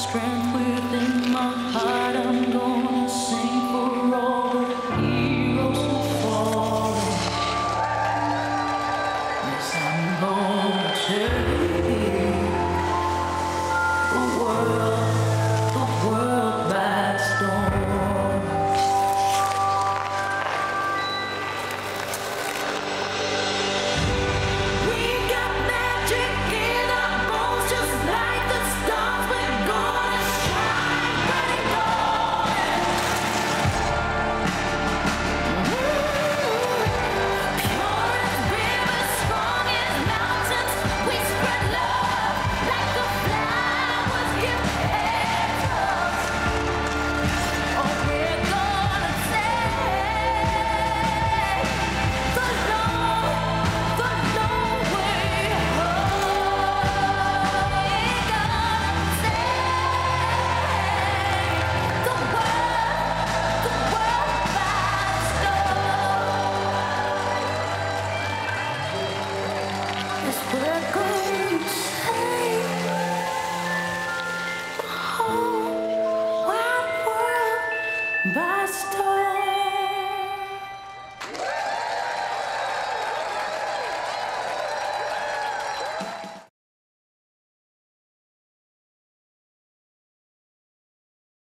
strength within my heart. I'm gonna sing for all the heroes who fall. Yes, I'm gonna take the world by storm. We got magic in our bones, just like the stars. We're gonna shine bright and golden. Pure as rivers, strong as mountains. We spread love like the flowers you gave us. Oh, we're gonna take the long way home. We're gonna take the world by storm. Yes, we're going to take the whole wide world by storm.